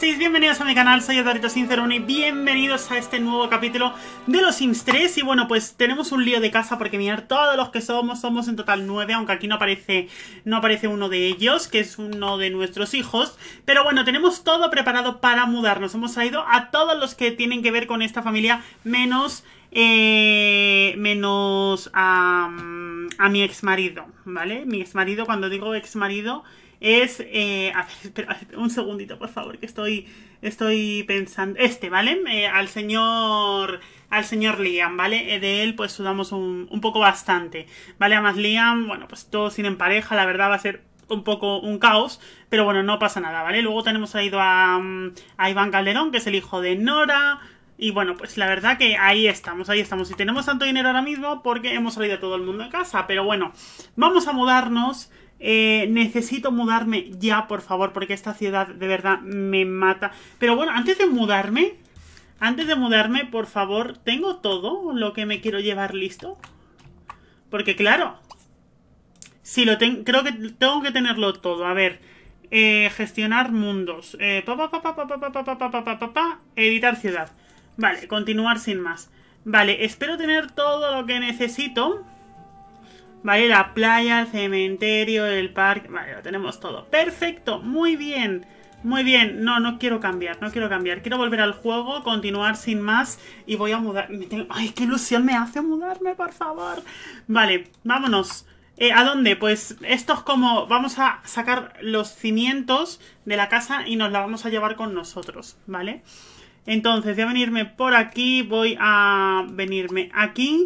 estáis? Bienvenidos a mi canal, soy Adorito Sinceroni y bienvenidos a este nuevo capítulo de los Sims 3. Y bueno, pues tenemos un lío de casa porque mirad todos los que somos en total 9, aunque aquí no aparece uno de ellos, que es uno de nuestros hijos. Pero bueno, tenemos todo preparado para mudarnos. Hemos traído a todos los que tienen que ver con esta familia, menos a mi exmarido, ¿vale? Mi exmarido, cuando digo exmarido, es... a ver, espera un segundito, por favor, que estoy pensando... ¿vale? Al señor Liam, ¿vale? De él, pues sudamos un poco bastante, ¿vale? Además, Liam, bueno, pues todos tienen pareja, la verdad va a ser un poco un caos, pero bueno, no pasa nada, ¿vale? Luego tenemos traído a Iván Calderón, que es el hijo de Nora... Y bueno, pues la verdad que ahí estamos. Y tenemos tanto dinero ahora mismo porque hemos salido todo el mundo de casa. Pero bueno, vamos a mudarnos. Necesito mudarme ya, por favor, porque esta ciudad de verdad me mata. Pero bueno, antes de mudarme, por favor, ¿tengo todo lo que me quiero llevar listo? Porque claro, si lo tengo, creo que tengo que tenerlo todo. A ver, gestionar mundos. Editar ciudad. Vale, continuar sin más. Vale, espero tener todo lo que necesito. Vale, la playa, el cementerio, el parque. Vale, lo tenemos todo. Perfecto, muy bien. Muy bien, no quiero cambiar, Quiero volver al juego, continuar sin más. Y voy a mudar. Ay, qué ilusión me hace mudarme, por favor. Vale, vámonos. ¿A dónde? Pues esto es como... Vamos a sacar los cimientos de la casa y nos la vamos a llevar con nosotros, ¿vale? Entonces, voy a venirme por aquí, voy a venirme aquí.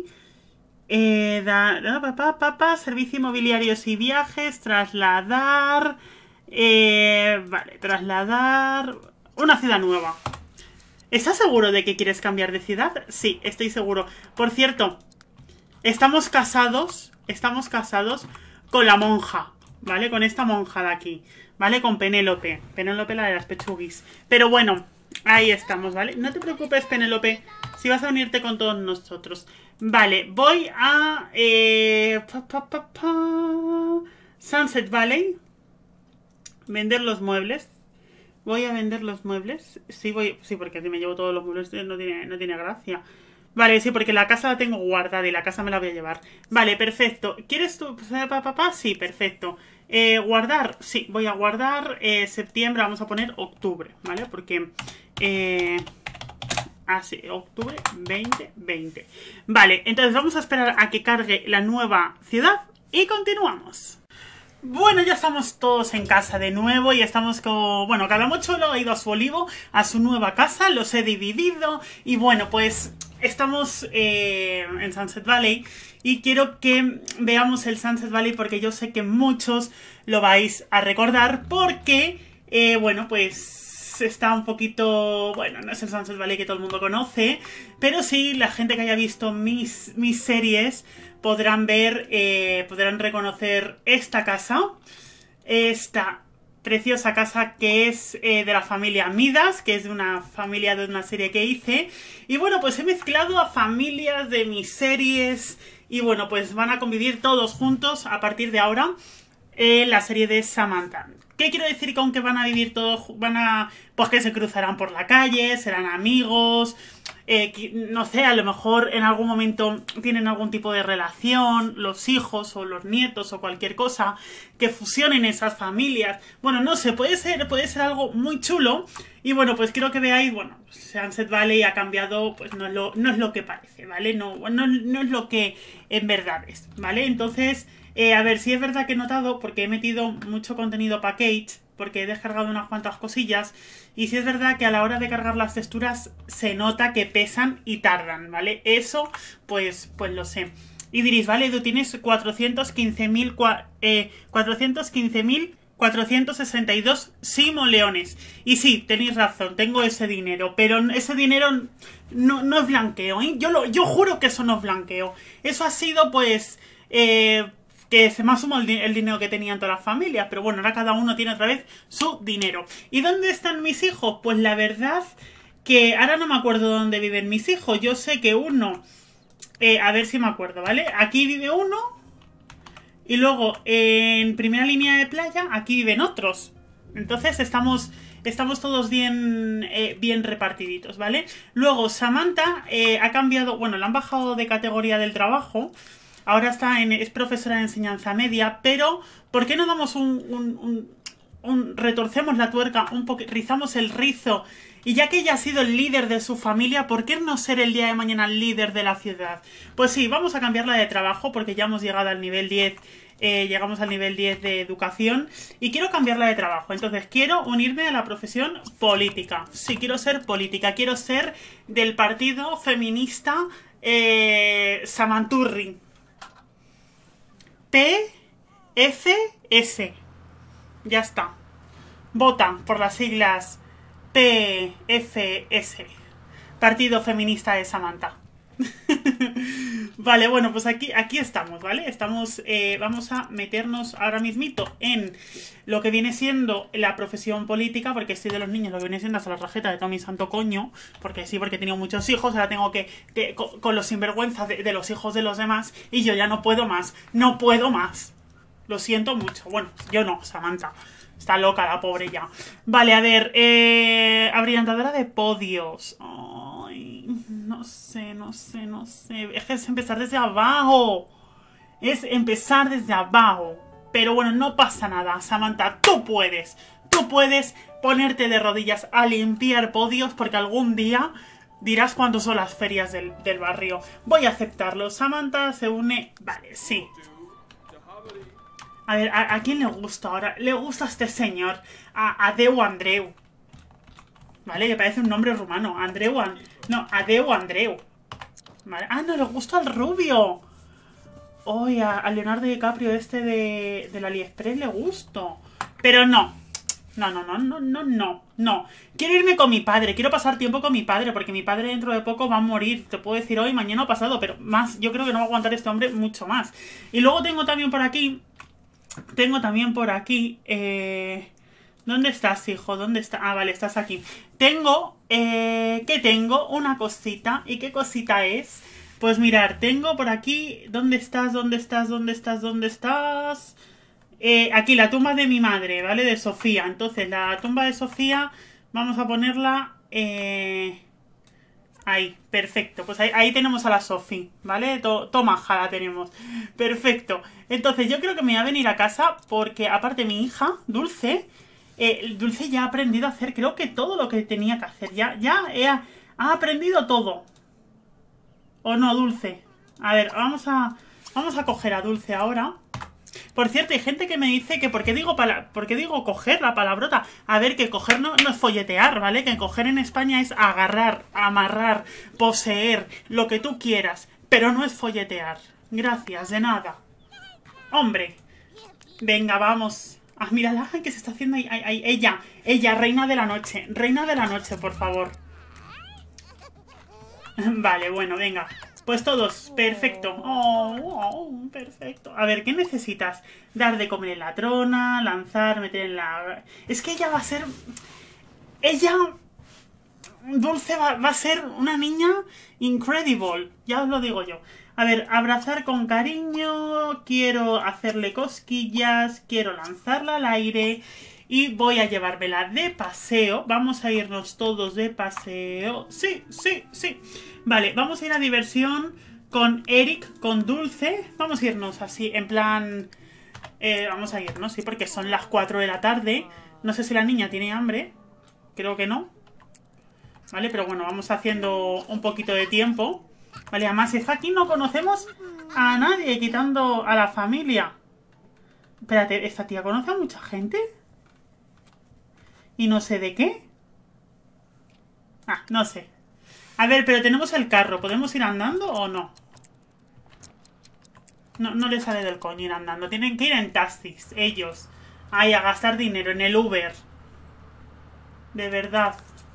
Servicio inmobiliarios y viajes, trasladar. Vale, trasladar. Una ciudad nueva. ¿Estás seguro de que quieres cambiar de ciudad? Sí, estoy seguro. Por cierto, estamos casados con la monja, ¿vale? Con esta monja de aquí, ¿vale? Con Penélope. Penélope, la de las pechuguis. Pero bueno, ahí estamos, ¿vale? No te preocupes, Penélope, si vas a unirte con todos nosotros. Vale, voy a... Sunset Valley. Vender los muebles. Voy a vender los muebles. Sí, porque si me llevo todos los muebles no tiene gracia. Vale, sí, porque la casa la tengo guardada y la casa me la voy a llevar. Vale, perfecto. ¿Quieres tú, papá? Sí, perfecto. Guardar, sí, voy a guardar septiembre, vamos a poner octubre, ¿vale? Porque... así, octubre 2020. Vale, entonces vamos a esperar a que cargue la nueva ciudad y continuamos. Bueno, ya estamos todos en casa de nuevo y estamos con... Bueno, cada mochuelo ha ido a su olivo, a su nueva casa, los he dividido y bueno, pues estamos en Sunset Valley y quiero que veamos el Sunset Valley porque yo sé que muchos lo vais a recordar porque, bueno, pues... está un poquito... Bueno, no es el Sunset Valley que todo el mundo conoce, pero sí, la gente que haya visto mis series podrán ver, podrán reconocer esta casa, esta preciosa casa que es de la familia Midas, que es de una familia de una serie que hice, y bueno, pues he mezclado a familias de mis series, y bueno, pues van a convivir todos juntos a partir de ahora en la serie de Samantha. ¿Qué quiero decir con que van a vivir todos? Pues que se cruzarán por la calle, serán amigos, no sé, a lo mejor en algún momento tienen algún tipo de relación, los hijos o los nietos o cualquier cosa, que fusionen esas familias. Bueno, no sé, puede ser algo muy chulo. Y bueno, pues quiero que veáis, bueno, Sunset Valley ha cambiado, pues no es lo que parece, ¿vale? No es lo que en verdad es, ¿vale? Entonces... a ver, si es verdad que he notado, porque he metido mucho contenido package, porque he descargado unas cuantas cosillas, y si es verdad que a la hora de cargar las texturas se nota que pesan y tardan, ¿vale? Eso, pues lo sé. Y diréis, vale, tú tienes 415.462 simoleones. Y sí, tenéis razón, tengo ese dinero, pero ese dinero no es blanqueo, ¿eh? Yo juro que eso no es blanqueo. Eso ha sido, pues... que se me ha sumado el dinero que tenían todas las familias. Pero bueno, ahora cada uno tiene otra vez su dinero. ¿Y dónde están mis hijos? Pues la verdad que ahora no me acuerdo dónde viven mis hijos. Yo sé que uno... a ver si me acuerdo, ¿vale? Aquí vive uno. Y luego en primera línea de playa, aquí viven otros. Entonces estamos estamos todos bien, bien repartiditos, ¿vale? Luego, Samantha ha cambiado, bueno, le han bajado de categoría del trabajo. Ahora es profesora de enseñanza media, pero ¿por qué no damos retorcemos la tuerca un poco, rizamos el rizo? Y ya que ella ha sido el líder de su familia, ¿por qué no ser el día de mañana el líder de la ciudad? Pues sí, vamos a cambiarla de trabajo porque ya hemos llegado al nivel 10, llegamos al nivel 10 de educación y quiero cambiarla de trabajo. Entonces quiero unirme a la profesión política. Sí, quiero ser política, quiero ser del partido feminista Samanturri. PFS. Ya está. Vota por las siglas PFS. Partido Feminista de Samantha. Vale, bueno, pues aquí estamos, ¿vale? Estamos, vamos a meternos ahora mismito en lo que viene siendo la profesión política, porque estoy de los niños, lo que viene siendo hasta la tarjeta de todo mi santo coño, porque sí, porque he tenido muchos hijos, ahora tengo que con los sinvergüenzas de los hijos de los demás, y yo ya no puedo más, no puedo más. Lo siento mucho. Bueno, yo no, Samantha. Está loca la pobre ya. Vale, a ver, abrillantadora de podios. Ay, no sé. Es que es empezar desde abajo. Es empezar desde abajo. Pero bueno, no pasa nada, Samantha, tú puedes. Tú puedes ponerte de rodillas a limpiar podios porque algún día dirás cuándo son las ferias del barrio. Voy a aceptarlo. Samantha se une... Vale, sí. A ver, ¿a quién le gusta ahora? Le gusta a este señor. A Adeu Andreu. Vale, que parece un nombre rumano. Adeu Andreu. Vale. Ah, no, le gusta al rubio. Oye, a Leonardo DiCaprio este del AliExpress le gusto. Pero no. No. Quiero irme con mi padre. Quiero pasar tiempo con mi padre. Porque mi padre dentro de poco va a morir. Te puedo decir hoy, mañana o pasado. Pero más, yo creo que no va a aguantar este hombre mucho más. Y luego tengo también por aquí... ¿Dónde estás, hijo? ¿Dónde está? Ah, vale, estás aquí. Tengo, ¿qué tengo? Una cosita. ¿Y qué cosita es? Pues mirar, tengo por aquí... ¿Dónde estás? Aquí, la tumba de mi madre, ¿vale? De Sofía. Entonces, la tumba de Sofía, vamos a ponerla... Ahí, perfecto. Pues ahí tenemos a la Sofi, ¿vale? Tomaja la tenemos. Perfecto. Entonces yo creo que me voy a venir a casa porque aparte mi hija, Dulce, Dulce ya ha aprendido a hacer creo que todo lo que tenía que hacer. Ha aprendido todo. ¿O no, Dulce? A ver, vamos a coger a Dulce ahora. Por cierto, hay gente que me dice que ¿por qué digo coger la palabrota? A ver, que coger no es folletear, ¿vale? Que coger en España es agarrar, amarrar, poseer, lo que tú quieras. Pero no es folletear. Gracias, de nada. Hombre. Venga, vamos. Ah, mírala, que se está haciendo ahí. Ella, reina de la noche. Reina de la noche, por favor. Vale, bueno, venga. Pues todos, perfecto. Perfecto. A ver, ¿qué necesitas? Dar de comer en la trona, lanzar, meter en la... Es que ella va a ser... Dulce va a ser una niña incredible. Ya os lo digo yo. A ver, abrazar con cariño, quiero hacerle cosquillas, quiero lanzarla al aire y voy a llevármela de paseo. Vamos a irnos todos de paseo. Sí. Vale, vamos a ir a diversión con Eric, con Dulce. Vamos a irnos así, en plan... vamos a irnos, sí, porque son las 4 de la tarde. No sé si la niña tiene hambre. Creo que no. Vale, pero bueno, vamos haciendo un poquito de tiempo. Vale, además, si aquí no conocemos a nadie, quitando a la familia. Espérate, ¿esta tía conoce a mucha gente? ¿Y no sé de qué? Ah, no sé. A ver, pero tenemos el carro. ¿Podemos ir andando o no? No les sale del coño ir andando. Tienen que ir en taxis, ellos. Ay, a gastar dinero en el Uber. De verdad.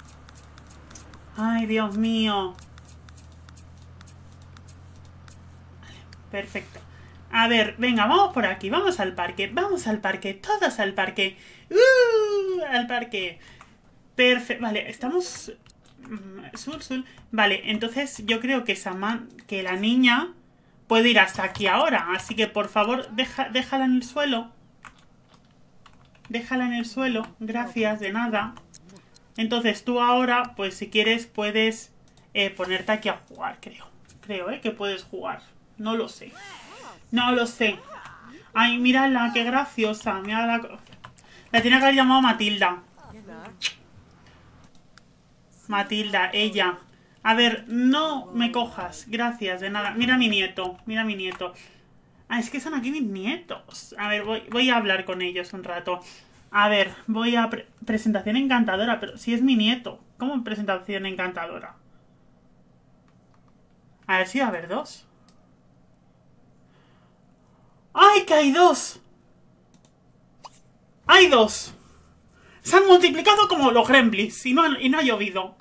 Ay, Dios mío. Perfecto. A ver, venga, vamos por aquí. Vamos al parque. Todos al parque. Al parque. Perfecto. Vale, estamos... Sul. Vale, entonces yo creo que la niña puede ir hasta aquí ahora. Así que por favor, déjala en el suelo. Déjala en el suelo. Gracias, de nada. Entonces tú ahora, pues si quieres, puedes ponerte aquí a jugar, creo. Creo, que puedes jugar. No lo sé. No lo sé. Ay, mírala, qué graciosa. Mírala. La tiene que haber llamado Matilda. Matilda, ella. A ver, no me cojas. Gracias, de nada. Mira a mi nieto. Mira a mi nieto. Ah, es que son aquí mis nietos. A ver, voy a hablar con ellos un rato. A ver, voy a... presentación encantadora, pero si es mi nieto. ¿Cómo presentación encantadora? A ver si va a haber dos. ¡Ay, que hay dos! ¡Hay dos! Se han multiplicado como los gremlins y no ha llovido.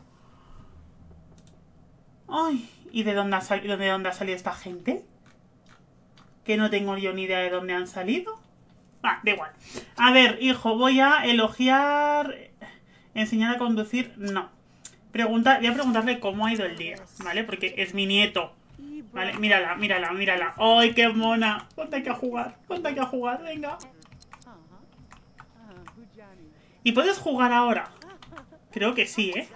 ¡Ay! ¿Y de dónde ha salido esta gente? Que no tengo yo ni idea de dónde han salido. Ah, da igual. A ver, hijo, voy a elogiar... enseñar a conducir... No. Voy a preguntarle cómo ha ido el día, ¿vale? Porque es mi nieto. ¿Vale? Mírala, mírala, mírala. ¡Ay, qué mona! Ponte aquí a jugar. Ponte aquí a jugar, venga. ¿Y puedes jugar ahora? Creo que sí, ¿eh?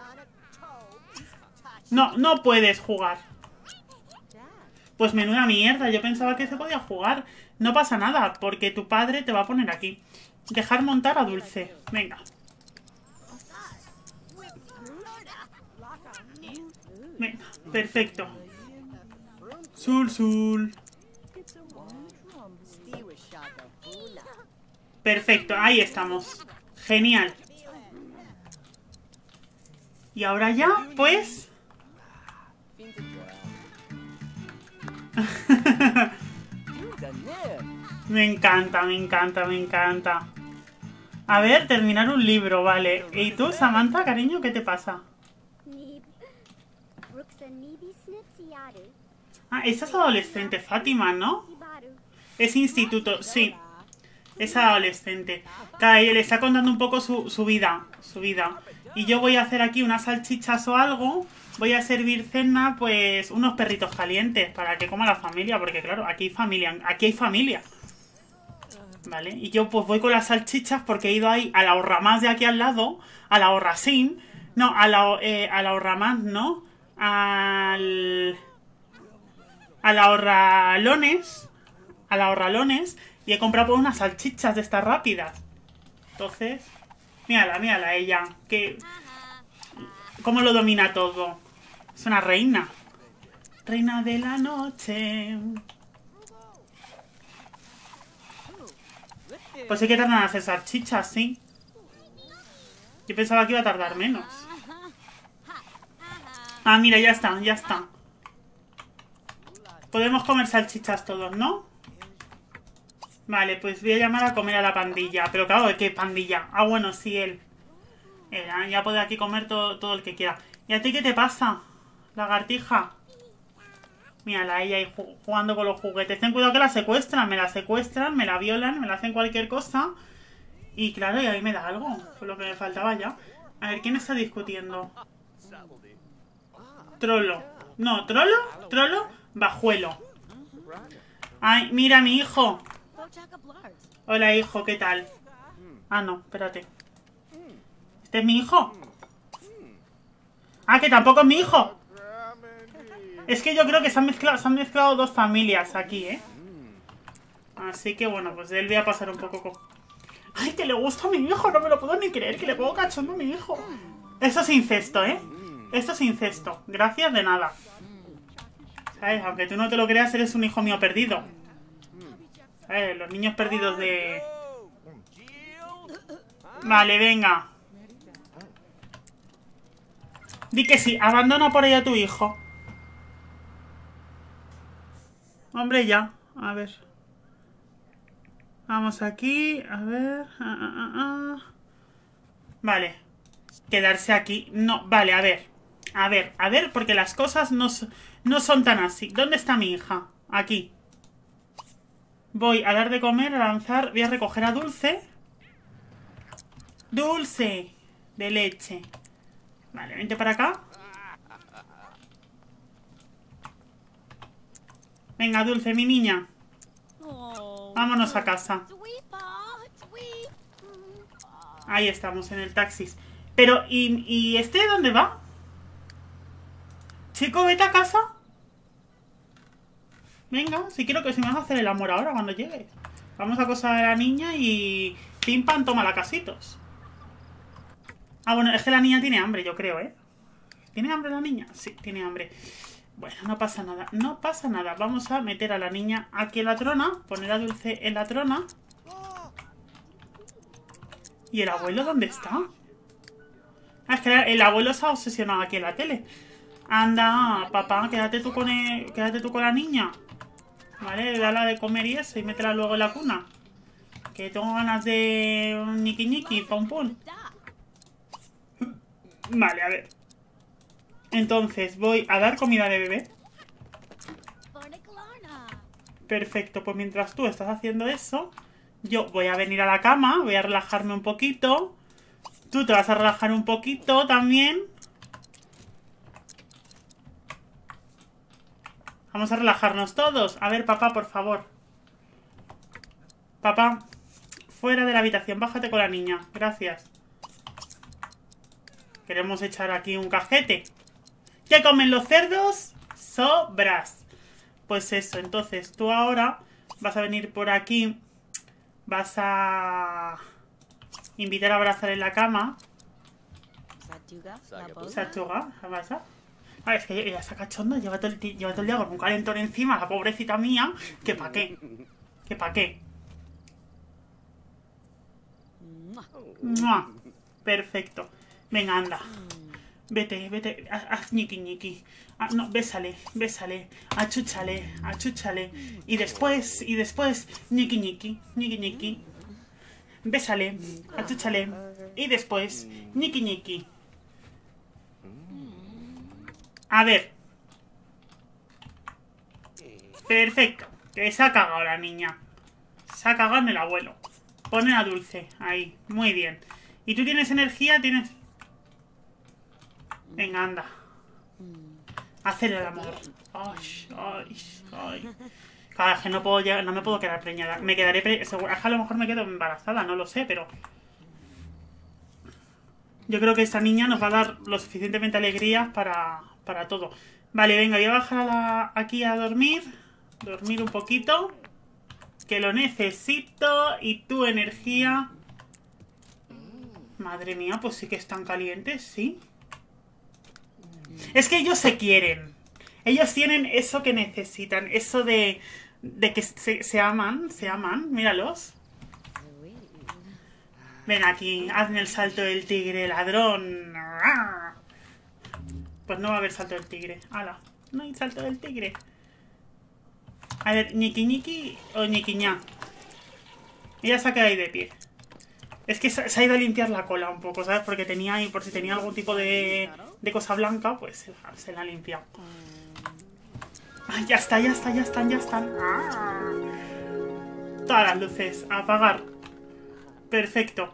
No, no puedes jugar. Pues menuda mierda, yo pensaba que se podía jugar. No pasa nada, porque tu padre te va a poner aquí. Dejar montar a Dulce. Venga. Venga, perfecto. Sul. Perfecto, ahí estamos. Genial. Y ahora ya, pues... Me encanta, me encanta, me encanta. A ver, terminar un libro, vale. ¿Y tú, Samantha, cariño, qué te pasa? Ah, esa es adolescente, Fátima, ¿no? Es instituto, sí. Es adolescente. Claro, le está contando un poco su vida. Y yo voy a hacer aquí unas salchichas o algo. Voy a servir cena, pues, unos perritos calientes para que coma la familia. Porque, claro, aquí hay familia. ¿Vale? Y yo, pues, voy con las salchichas porque he ido ahí a la Ahorramás de aquí al lado. A la Ahorrasín. No, a la Ahorramás, ¿no? A la Ahorralones. A la Ahorralones. Y he comprado pues unas salchichas de estas rápidas. Entonces... Mírala, ella. ¿Cómo lo domina todo? Es una reina. Reina de la noche. Pues sí que tardan en hacer salchichas, sí. Yo pensaba que iba a tardar menos. Ah, mira, ya está. Podemos comer salchichas todos, ¿no? Vale, pues voy a llamar a comer a la pandilla. Pero claro, ¿qué pandilla? Ah, bueno, sí, él. Ya puede aquí comer todo el que quiera. ¿Y a ti qué te pasa, lagartija? Mírala, ella ahí jugando con los juguetes. Ten cuidado que la secuestran, me la violan, me la hacen cualquier cosa. Y claro, y ahí me da algo. Fue lo que me faltaba ya. A ver, ¿quién está discutiendo? Trollo. No, Trollo, Bajuelo. Ay, mira, mi hijo. Hola, hijo, ¿qué tal? Ah, no, espérate. ¿Este es mi hijo? Ah, que tampoco es mi hijo. Es que yo creo que se han mezclado dos familias aquí, ¿eh? Así que bueno, pues de él voy a pasar un poco con... ¡Ay, que le gusta a mi hijo! No me lo puedo ni creer, que le pongo cachondo a mi hijo. Eso es incesto, ¿eh? Esto es incesto. Gracias de nada. ¿Sabes? Aunque tú no te lo creas, eres un hijo mío perdido. ¿Sabes? Los niños perdidos de... Vale, venga. Di que sí, abandona por ahí a tu hijo. Hombre, ya. A ver. Vamos aquí. A ver. Vale. Quedarse aquí. No, vale, a ver. A ver, porque las cosas no son tan así. ¿Dónde está mi hija? Aquí. Voy a dar de comer, a lanzar. Voy a recoger a Dulce. Dulce de leche. Vale, vente para acá. Venga, Dulce, mi niña. Vámonos a casa. Ahí estamos, en el taxi. Pero, ¿y este dónde va? Chico, vete a casa. Venga, si quiero que se me vas a hacer el amor ahora cuando llegue. Vamos a acosar a la niña y... Pim pam, toma la casitos. Ah, bueno, es que la niña tiene hambre, yo creo, ¿eh? ¿Tiene hambre la niña? Sí, tiene hambre. Bueno, no pasa nada, no pasa nada. Vamos a meter a la niña aquí en la trona. Poner a Dulce en la trona. ¿Y el abuelo dónde está? Ah, es que el abuelo se ha obsesionado aquí en la tele. Anda, papá, quédate tú con la niña. Vale, dale de comer y eso, y métela luego en la cuna. Que tengo ganas de un ñiqui ñiqui, pum pum. Vale, a ver. Entonces, voy a dar comida de bebé. Perfecto, pues mientras tú estás haciendo eso, yo voy a venir a la cama, voy a relajarme un poquito. Tú te vas a relajar un poquito también. Vamos a relajarnos todos. A ver, papá, por favor. Papá, fuera de la habitación. Bájate con la niña. Gracias. Queremos echar aquí un cajete. ¿Qué comen los cerdos? Sobras. Pues eso, entonces tú ahora vas a venir por aquí. Vas a invitar a abrazar en la cama. Satuga, ¿vas a? A ver, es que ella está cachonda, lleva todo el día con un calentón encima, la pobrecita mía. ¿Que pa' qué? ¿Que pa' qué? ¡Mua! Perfecto. Venga, anda. Vete, vete. Haz ñiqui ñiqui. Ah, no, bésale, bésale. Achúchale, achúchale. Y después, ñiqui ñiqui, ñiqui ñiqui. Bésale, achúchale. Y después, ñiqui ñiqui. A ver. Perfecto. Que se ha cagado la niña. Se ha cagado en el abuelo. Pone a Dulce. Ahí. Muy bien. ¿Y tú tienes energía? ¿Tienes...? Venga, anda. Hacer el amor. Ay, ay, ay. Claro, es que no puedo llegar, no me puedo quedar preñada. Me quedaré seguro. Es que a lo mejor me quedo embarazada, no lo sé, pero... Yo creo que esta niña nos va a dar lo suficientemente alegría para todo. Vale, venga, voy a bajar aquí a dormir. Dormir un poquito. Que lo necesito. Y tu energía... Madre mía, pues sí que están calientes, ¿sí? Es que ellos se quieren. Ellos tienen eso que necesitan. Eso de que se aman. Se aman, míralos. Ven aquí, hazme el salto del tigre, ladrón. Pues no va a haber salto del tigre. ¡Hala! No hay salto del tigre. A ver, ñiqui ñiqui o ñiquiñá. Ella se ha quedado ahí de pie. Es que se ha ido a limpiar la cola un poco, ¿sabes? Porque tenía ahí, por si tenía algún tipo de cosa blanca, pues se la ha limpiado. Ah, ya está, ya está, ya están, ya están. Ah. Todas las luces, a apagar. Perfecto.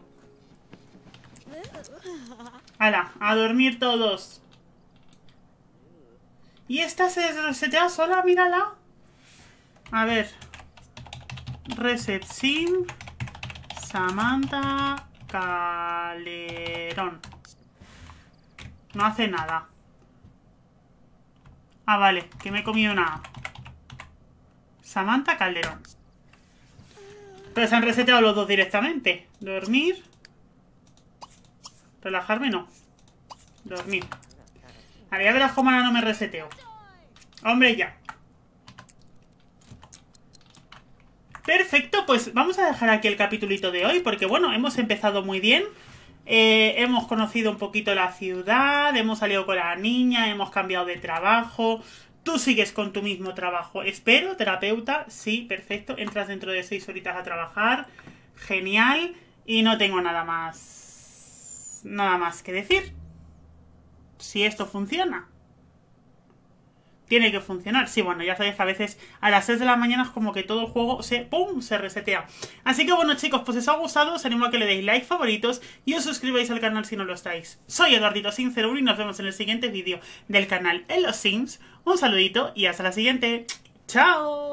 ¡Hala! A dormir todos. ¿Y esta se resetea sola? Mírala. A ver. Reset sim. Samantha Calderón. No hace nada. Ah, vale, que me he comido una A. Samantha Calderón. Pero se han reseteado los dos directamente. Dormir. Relajarme no. Dormir. Vale, ya verás cómo ahora no me reseteo. Hombre, ya. Perfecto, pues vamos a dejar aquí el capitulito de hoy. Porque bueno, hemos empezado muy bien. Hemos conocido un poquito la ciudad. Hemos salido con la niña. Hemos cambiado de trabajo. Tú sigues con tu mismo trabajo. Espero, terapeuta. Sí, perfecto. Entras dentro de 6 horitas a trabajar. Genial. Y no tengo nada más que decir. Si esto funciona. Tiene que funcionar. Sí, bueno, ya sabéis que a veces a las 6 de la mañana es como que todo el juego se resetea. Así que bueno, chicos, pues si os ha gustado, os animo a que le deis like, favoritos y os suscribáis al canal si no lo estáis. Soy Eduardito01 y nos vemos en el siguiente vídeo del canal en los Sims. Un saludito y hasta la siguiente. ¡Chao!